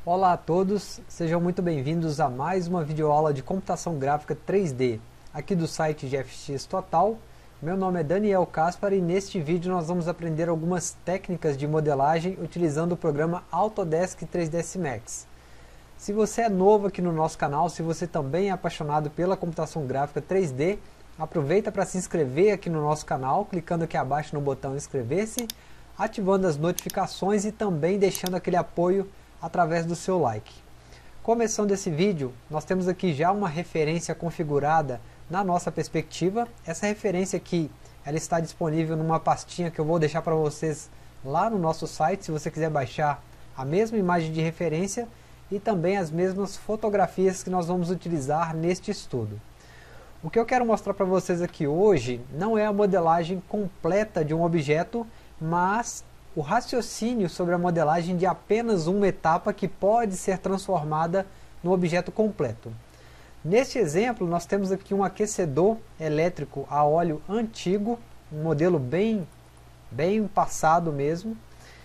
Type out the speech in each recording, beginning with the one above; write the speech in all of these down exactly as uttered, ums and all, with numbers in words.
Olá a todos, sejam muito bem-vindos a mais uma videoaula de computação gráfica três D, aqui do site G F X Total. Meu nome é Daniel Caspar e neste vídeo nós vamos aprender algumas técnicas de modelagem utilizando o programa Autodesk três ds Max. Se você é novo aqui no nosso canal, se você também é apaixonado pela computação gráfica três D, aproveita para se inscrever aqui no nosso canal, clicando aqui abaixo no botão inscrever-se, ativando as notificações e também deixando aquele apoio através do seu like. Começando esse vídeo, nós temos aqui já uma referência configurada na nossa perspectiva. Essa referência aqui, ela está disponível numa pastinha que eu vou deixar para vocês lá no nosso site, se você quiser baixar a mesma imagem de referência e também as mesmas fotografias que nós vamos utilizar neste estudo. O que eu quero mostrar para vocês aqui hoje não é a modelagem completa de um objeto, mas o raciocínio sobre a modelagem de apenas uma etapa que pode ser transformada no objeto completo. Neste exemplo, nós temos aqui um aquecedor elétrico a óleo antigo, um modelo bem, bem passado mesmo.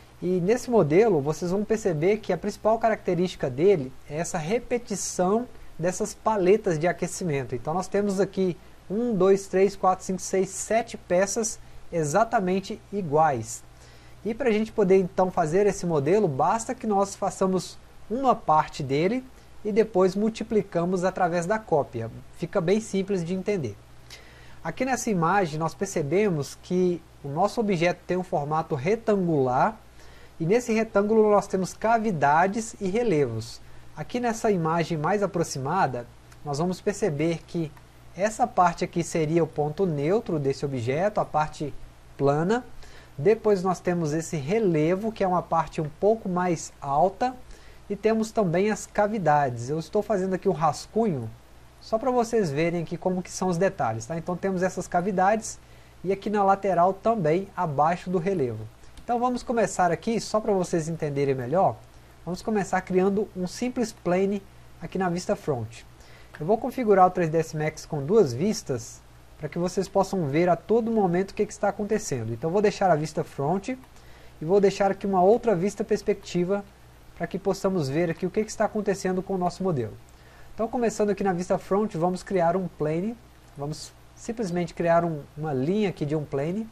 E nesse modelo, vocês vão perceber que a principal característica dele é essa repetição dessas paletas de aquecimento. Então nós temos aqui um, dois, três, quatro, cinco, seis, sete peças exatamente iguais. E para a gente poder então fazer esse modelo, basta que nós façamos uma parte dele e depois multiplicamos através da cópia. Fica bem simples de entender. Aqui nessa imagem nós percebemos que o nosso objeto tem um formato retangular e nesse retângulo nós temos cavidades e relevos. Aqui nessa imagem mais aproximada, nós vamos perceber que essa parte aqui seria o ponto neutro desse objeto, a parte plana. Depois nós temos esse relevo, que é uma parte um pouco mais alta, e temos também as cavidades. Eu estou fazendo aqui um rascunho, só para vocês verem aqui como que são os detalhes. Tá? Então temos essas cavidades, e aqui na lateral também, abaixo do relevo. Então vamos começar aqui, só para vocês entenderem melhor, vamos começar criando um simples plane aqui na vista front. Eu vou configurar o três ds Max com duas vistas, para que vocês possam ver a todo momento o que, que está acontecendo. Então vou deixar a vista front e vou deixar aqui uma outra vista perspectiva para que possamos ver aqui o que, que está acontecendo com o nosso modelo. Então começando aqui na vista front, vamos criar um plane, vamos simplesmente criar um, uma linha aqui de um plane.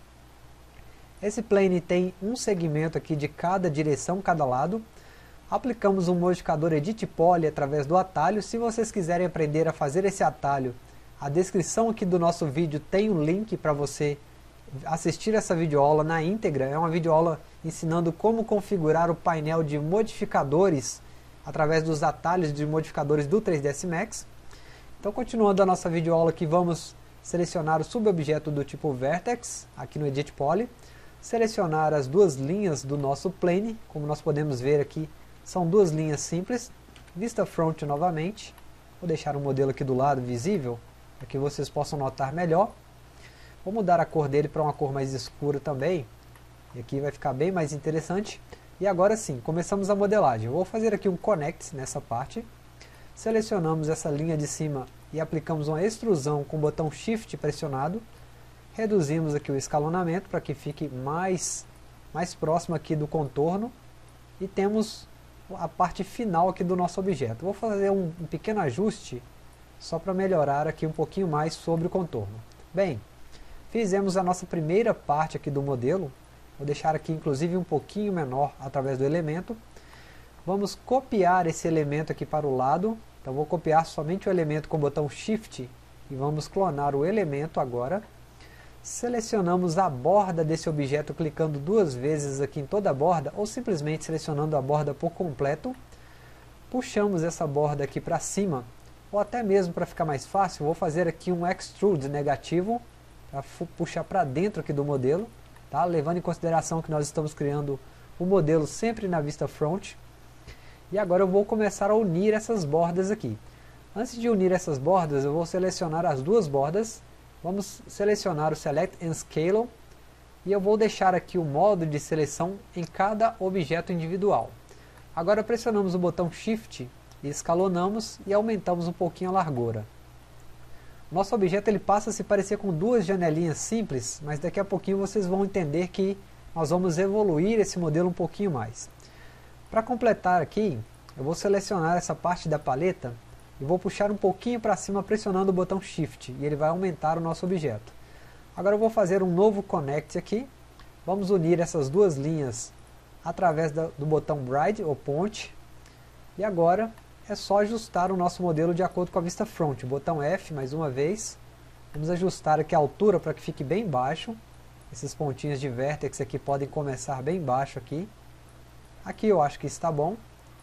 Esse plane tem um segmento aqui de cada direção, cada lado. Aplicamos um modificador Edit Poly através do atalho. Se vocês quiserem aprender a fazer esse atalho, a descrição aqui do nosso vídeo tem um link para você assistir essa videoaula na íntegra. É uma videoaula ensinando como configurar o painel de modificadores através dos atalhos de modificadores do três ds Max. Então, continuando a nossa videoaula aqui, vamos selecionar o subobjeto do tipo Vertex, aqui no Edit Poly. Selecionar as duas linhas do nosso plane, como nós podemos ver aqui, são duas linhas simples. Vista front novamente, vou deixar o modelo aqui do lado visível, para que vocês possam notar melhor. Vou mudar a cor dele para uma cor mais escura também, e aqui vai ficar bem mais interessante. E agora sim, começamos a modelagem. Eu vou fazer aqui um Connect nessa parte, selecionamos essa linha de cima e aplicamos uma extrusão com o botão Shift pressionado, reduzimos aqui o escalonamento para que fique mais, mais próximo aqui do contorno, e temos a parte final aqui do nosso objeto. Vou fazer um, um pequeno ajuste, só para melhorar aqui um pouquinho mais sobre o contorno. Bem, fizemos a nossa primeira parte aqui do modelo, vou deixar aqui inclusive um pouquinho menor através do elemento. Vamos copiar esse elemento aqui para o lado, então vou copiar somente o elemento com o botão Shift e vamos clonar o elemento agora. Selecionamos a borda desse objeto clicando duas vezes aqui em toda a borda, ou simplesmente selecionando a borda por completo. Puxamos essa borda aqui para cima, ou até mesmo para ficar mais fácil, vou fazer aqui um Extrude negativo, para puxar para dentro aqui do modelo, tá? Levando em consideração que nós estamos criando o modelo sempre na vista front. E agora eu vou começar a unir essas bordas aqui. Antes de unir essas bordas, eu vou selecionar as duas bordas. Vamos selecionar o Select and Scale e eu vou deixar aqui o modo de seleção em cada objeto individual. Agora pressionamos o botão Shift e escalonamos e aumentamos um pouquinho a largura. Nosso objeto ele passa a se parecer com duas janelinhas simples, mas daqui a pouquinho vocês vão entender que nós vamos evoluir esse modelo um pouquinho mais. Para completar aqui, eu vou selecionar essa parte da paleta e vou puxar um pouquinho para cima pressionando o botão Shift, e ele vai aumentar o nosso objeto. Agora eu vou fazer um novo Connect aqui, vamos unir essas duas linhas através da, do botão Bride ou Ponte, e agora é só ajustar o nosso modelo de acordo com a vista front. O botão F mais uma vez, vamos ajustar aqui a altura para que fique bem baixo, esses pontinhos de vértex aqui podem começar bem baixo aqui, aqui eu acho que está bom,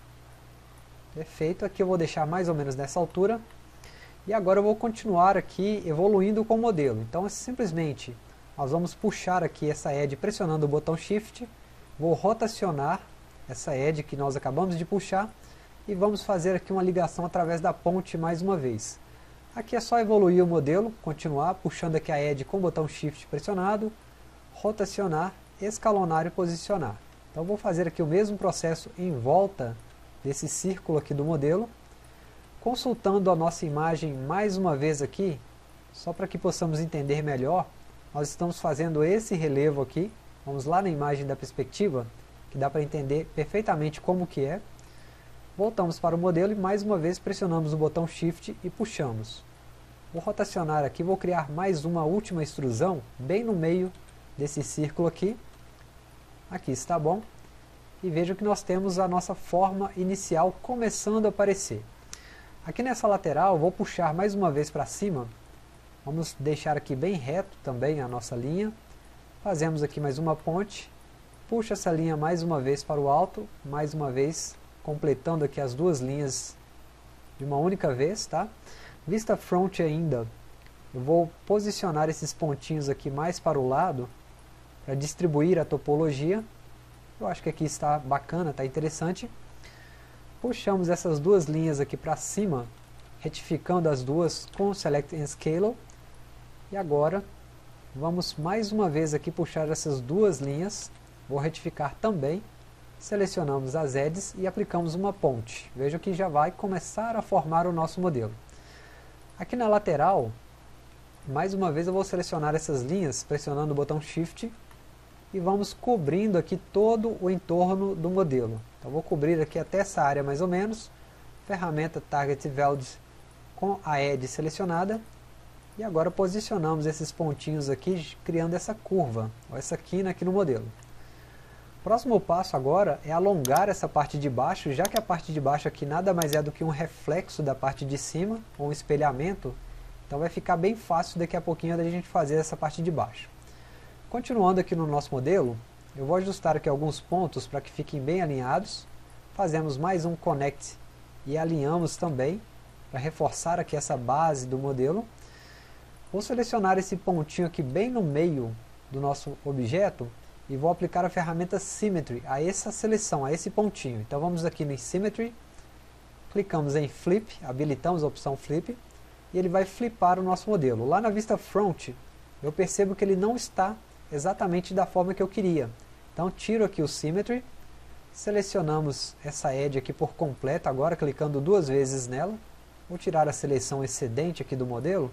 perfeito, aqui eu vou deixar mais ou menos nessa altura, e agora eu vou continuar aqui evoluindo com o modelo. Então é simplesmente, nós vamos puxar aqui essa edge pressionando o botão Shift, vou rotacionar essa edge que nós acabamos de puxar, e vamos fazer aqui uma ligação através da ponte mais uma vez. Aqui é só evoluir o modelo, continuar puxando aqui a edge com o botão Shift pressionado, rotacionar, escalonar e posicionar. Então vou fazer aqui o mesmo processo em volta desse círculo aqui do modelo, consultando a nossa imagem mais uma vez aqui, só para que possamos entender melhor, nós estamos fazendo esse relevo aqui, vamos lá na imagem da perspectiva, que dá para entender perfeitamente como que é. Voltamos para o modelo e mais uma vez pressionamos o botão Shift e puxamos. Vou rotacionar aqui, vou criar mais uma última extrusão, bem no meio desse círculo aqui. Aqui está bom. E veja que nós temos a nossa forma inicial começando a aparecer. Aqui nessa lateral, vou puxar mais uma vez para cima. Vamos deixar aqui bem reto também a nossa linha. Fazemos aqui mais uma ponte. Puxa essa linha mais uma vez para o alto, mais uma vez completando aqui as duas linhas de uma única vez, tá? Vista front ainda, eu vou posicionar esses pontinhos aqui mais para o lado, para distribuir a topologia. Eu acho que aqui está bacana, está interessante. Puxamos essas duas linhas aqui para cima, retificando as duas com Select and Scale. E agora, vamos mais uma vez aqui puxar essas duas linhas, vou retificar também. Selecionamos as edges e aplicamos uma ponte. Veja que já vai começar a formar o nosso modelo. Aqui na lateral, mais uma vez eu vou selecionar essas linhas, pressionando o botão Shift, e vamos cobrindo aqui todo o entorno do modelo. Então vou cobrir aqui até essa área mais ou menos, ferramenta Target Weld com a edge selecionada, e agora posicionamos esses pontinhos aqui, criando essa curva, ou essa quina aqui no modelo. Próximo passo agora é alongar essa parte de baixo, já que a parte de baixo aqui nada mais é do que um reflexo da parte de cima, ou um espelhamento, então vai ficar bem fácil daqui a pouquinho da gente fazer essa parte de baixo. Continuando aqui no nosso modelo, eu vou ajustar aqui alguns pontos para que fiquem bem alinhados, fazemos mais um Connect e alinhamos também, para reforçar aqui essa base do modelo. Vou selecionar esse pontinho aqui bem no meio do nosso objeto, e vou aplicar a ferramenta Symmetry a essa seleção, a esse pontinho. Então vamos aqui no Symmetry, clicamos em Flip, habilitamos a opção Flip, e ele vai flipar o nosso modelo. Lá na vista front, eu percebo que ele não está exatamente da forma que eu queria. Então tiro aqui o Symmetry, selecionamos essa edge aqui por completo, agora clicando duas vezes nela, vou tirar a seleção excedente aqui do modelo,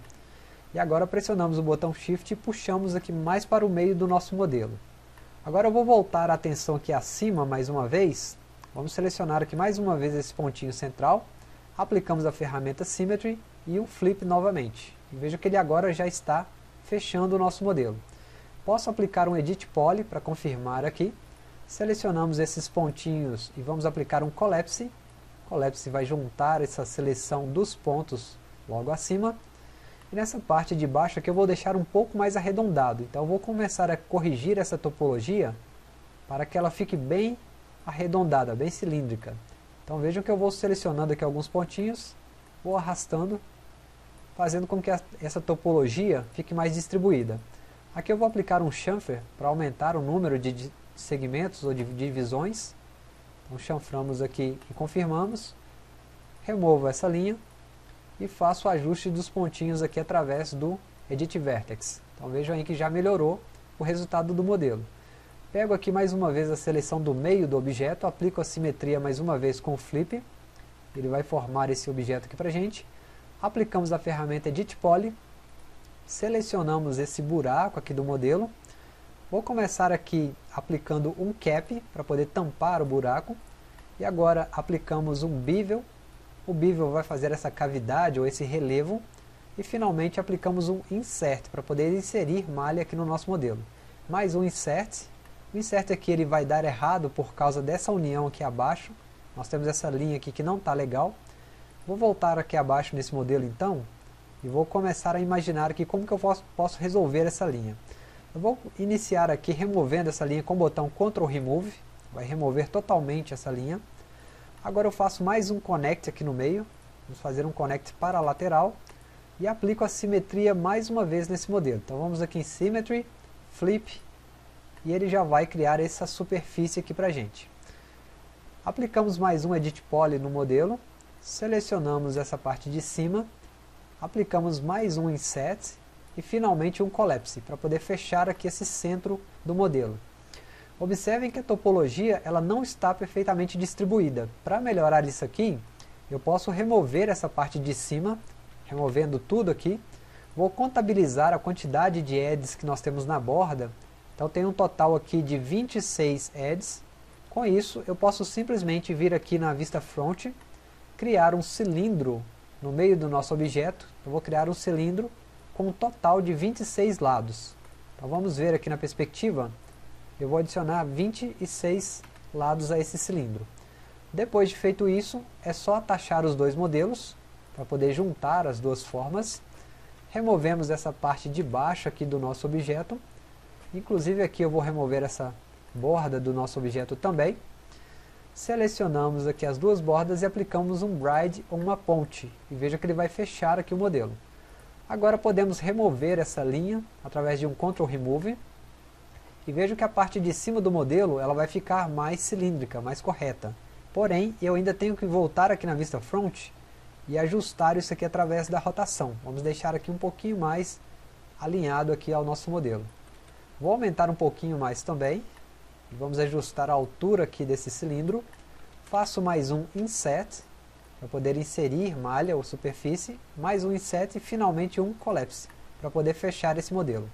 e agora pressionamos o botão Shift e puxamos aqui mais para o meio do nosso modelo. Agora eu vou voltar a atenção aqui acima mais uma vez, vamos selecionar aqui mais uma vez esse pontinho central, aplicamos a ferramenta Symmetry e um Flip novamente. E veja que ele agora já está fechando o nosso modelo. Posso aplicar um Edit Poly para confirmar aqui, selecionamos esses pontinhos e vamos aplicar um Collapse, Collapse vai juntar essa seleção dos pontos logo acima, e nessa parte de baixo aqui eu vou deixar um pouco mais arredondado, então eu vou começar a corrigir essa topologia para que ela fique bem arredondada, bem cilíndrica. Então vejam que eu vou selecionando aqui alguns pontinhos, vou arrastando, fazendo com que a, essa topologia fique mais distribuída. Aqui eu vou aplicar um chamfer para aumentar o número de segmentos ou de divisões. Então chanframos aqui e confirmamos, removo essa linha, e faço o ajuste dos pontinhos aqui através do Edit Vertex. Então vejam aí que já melhorou o resultado do modelo. Pego aqui mais uma vez a seleção do meio do objeto, aplico a simetria mais uma vez com o Flip, ele vai formar esse objeto aqui pra gente. Aplicamos a ferramenta Edit Poly, selecionamos esse buraco aqui do modelo, vou começar aqui aplicando um Cap para poder tampar o buraco, E agora aplicamos um bevel. O bevel vai fazer essa cavidade ou esse relevo. E finalmente aplicamos um insert para poder inserir malha aqui no nosso modelo. Mais um insert. O insert aqui ele vai dar errado por causa dessa união aqui abaixo. Nós temos essa linha aqui que não está legal. Vou voltar aqui abaixo nesse modelo então. E vou começar a imaginar aqui como que eu posso, posso resolver essa linha. Eu vou iniciar aqui removendo essa linha com o botão control remove. Vai remover totalmente essa linha. Agora eu faço mais um connect aqui no meio. Vamos fazer um connect para a lateral. E aplico a simetria mais uma vez nesse modelo. Então vamos aqui em Symmetry, Flip. E ele já vai criar essa superfície aqui para a gente. Aplicamos mais um Edit Poly no modelo. Selecionamos essa parte de cima. Aplicamos mais um Inset. E finalmente um Collapse, para poder fechar aqui esse centro do modelo. Observem que a topologia ela não está perfeitamente distribuída. Para melhorar isso aqui, eu posso remover essa parte de cima, removendo tudo aqui. Vou contabilizar a quantidade de edges que nós temos na borda. Então tem um total aqui de vinte e seis edges. Com isso, eu posso simplesmente vir aqui na vista front, criar um cilindro no meio do nosso objeto. Eu vou criar um cilindro com um total de vinte e seis lados. Então vamos ver aqui na perspectiva. Eu vou adicionar vinte e seis lados a esse cilindro. Depois de feito isso, é só atachar os dois modelos, para poder juntar as duas formas. Removemos essa parte de baixo aqui do nosso objeto. Inclusive aqui eu vou remover essa borda do nosso objeto também. Selecionamos aqui as duas bordas e aplicamos um bride ou uma ponte. E veja que ele vai fechar aqui o modelo. Agora podemos remover essa linha através de um control remove. E vejo que a parte de cima do modelo ela vai ficar mais cilíndrica, mais correta. Porém, eu ainda tenho que voltar aqui na vista front e ajustar isso aqui através da rotação. Vamos deixar aqui um pouquinho mais alinhado aqui ao nosso modelo. Vou aumentar um pouquinho mais também. E vamos ajustar a altura aqui desse cilindro. Faço mais um Inset, para poder inserir malha ou superfície. Mais um Inset e finalmente um Collapse, para poder fechar esse modelo.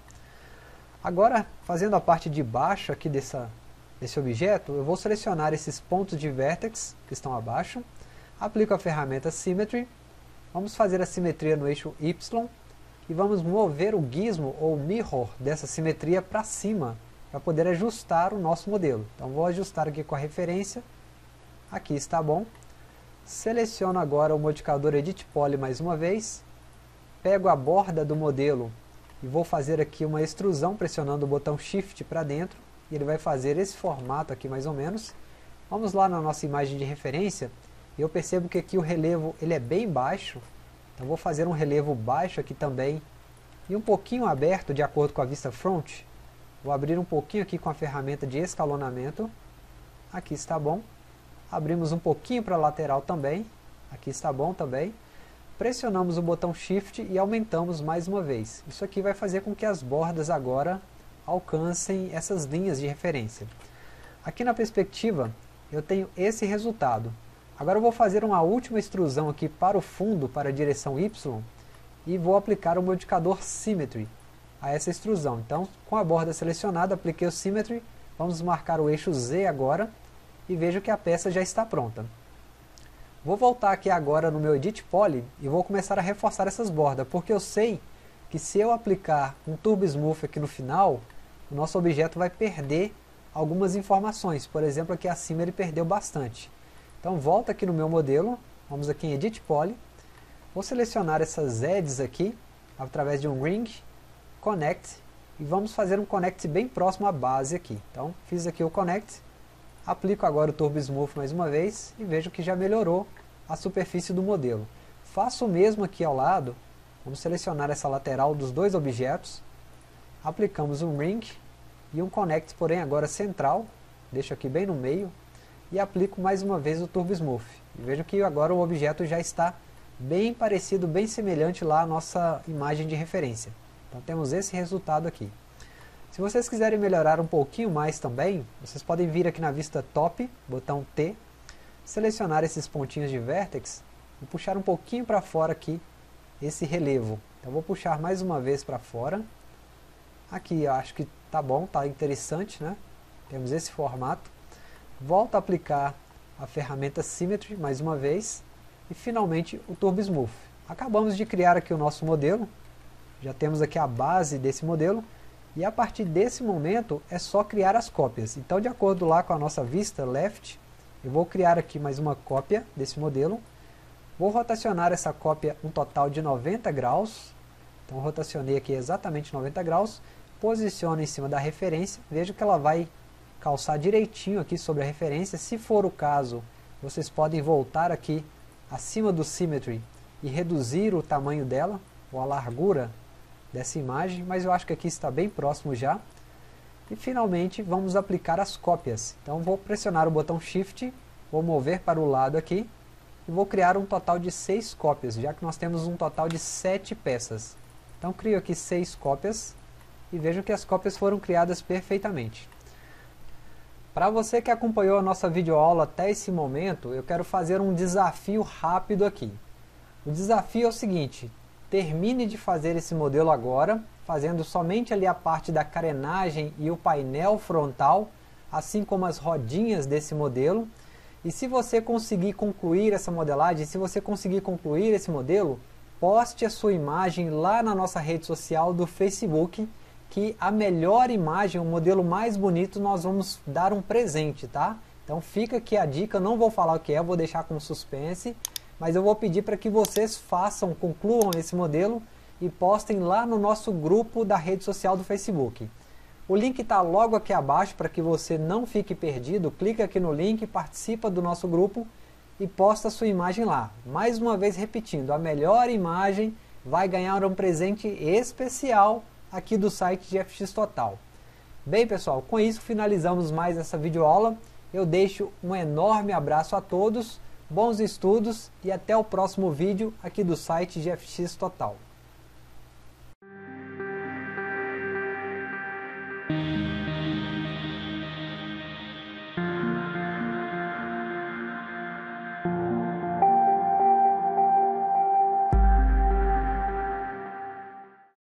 Agora, fazendo a parte de baixo aqui dessa, desse objeto, eu vou selecionar esses pontos de vertex que estão abaixo. Aplico a ferramenta Symmetry. Vamos fazer a simetria no eixo Y. E vamos mover o gizmo ou mirror dessa simetria para cima, para poder ajustar o nosso modelo. Então vou ajustar aqui com a referência. Aqui está bom. Seleciono agora o modificador Edit Poly mais uma vez. Pego a borda do modelo e vou fazer aqui uma extrusão pressionando o botão Shift para dentro. E ele vai fazer esse formato aqui mais ou menos. Vamos lá na nossa imagem de referência. E eu percebo que aqui o relevo ele é bem baixo. Então vou fazer um relevo baixo aqui também. E um pouquinho aberto de acordo com a vista front. Vou abrir um pouquinho aqui com a ferramenta de escalonamento. Aqui está bom. Abrimos um pouquinho para a lateral também. Aqui está bom também. Pressionamos o botão Shift e aumentamos mais uma vez. Isso aqui vai fazer com que as bordas agora alcancem essas linhas de referência. Aqui na perspectiva eu tenho esse resultado. Agora eu vou fazer uma última extrusão aqui para o fundo, para a direção Y. E vou aplicar o modificador Symmetry a essa extrusão. Então, com a borda selecionada, apliquei o Symmetry. Vamos marcar o eixo Z agora. E vejo que a peça já está pronta. Vou voltar aqui agora no meu Edit Poly e vou começar a reforçar essas bordas. Porque eu sei que se eu aplicar um Turbo Smooth aqui no final, o nosso objeto vai perder algumas informações. Por exemplo, aqui acima ele perdeu bastante. Então volto aqui no meu modelo, vamos aqui em Edit Poly, vou selecionar essas edges aqui, através de um Ring, Connect, e vamos fazer um Connect bem próximo à base aqui. Então fiz aqui o Connect, aplico agora o Turbo Smooth mais uma vez, e vejo que já melhorou a superfície do modelo. Faço o mesmo aqui ao lado, vamos selecionar essa lateral dos dois objetos, aplicamos um Ring, e um Connect, porém agora central, deixo aqui bem no meio, e aplico mais uma vez o Turbo Smooth. E vejo que agora o objeto já está bem parecido, bem semelhante lá à nossa imagem de referência. Então temos esse resultado aqui. Se vocês quiserem melhorar um pouquinho mais também, vocês podem vir aqui na vista Top, botão T, selecionar esses pontinhos de vertex e puxar um pouquinho para fora aqui esse relevo. Então vou puxar mais uma vez para fora. Aqui eu acho que tá bom, tá interessante, né? Temos esse formato. Volto a aplicar a ferramenta Symmetry mais uma vez e finalmente o Turbo Smooth. Acabamos de criar aqui o nosso modelo, já temos aqui a base desse modelo e a partir desse momento é só criar as cópias. Então, de acordo lá com a nossa vista left, eu vou criar aqui mais uma cópia desse modelo, vou rotacionar essa cópia um total de noventa graus, então rotacionei aqui exatamente noventa graus, posiciono em cima da referência, vejo que ela vai calçar direitinho aqui sobre a referência. Se for o caso, vocês podem voltar aqui acima do Symmetry e reduzir o tamanho dela, ou a largura dessa imagem, mas eu acho que aqui está bem próximo já. E finalmente vamos aplicar as cópias. Então vou pressionar o botão Shift, vou mover para o lado aqui, e vou criar um total de seis cópias, já que nós temos um total de sete peças. Então crio aqui seis cópias, e vejo que as cópias foram criadas perfeitamente. Para você que acompanhou a nossa videoaula até esse momento, eu quero fazer um desafio rápido aqui. O desafio é o seguinte: termine de fazer esse modelo agora, fazendo somente ali a parte da carenagem e o painel frontal, assim como as rodinhas desse modelo. E se você conseguir concluir essa modelagem, se você conseguir concluir esse modelo, poste a sua imagem lá na nossa rede social do Facebook, que a melhor imagem, o modelo mais bonito, nós vamos dar um presente, tá? Então fica aqui a dica, não vou falar o que é, vou deixar com suspense, mas eu vou pedir para que vocês façam, concluam esse modelo e postem lá no nosso grupo da rede social do Facebook. O link está logo aqui abaixo para que você não fique perdido. Clica aqui no link, participa do nosso grupo e posta a sua imagem lá. Mais uma vez repetindo, a melhor imagem vai ganhar um presente especial aqui do site G F X Total. Bem pessoal, com isso finalizamos mais essa videoaula. Eu deixo um enorme abraço a todos, bons estudos e até o próximo vídeo aqui do site G F X Total.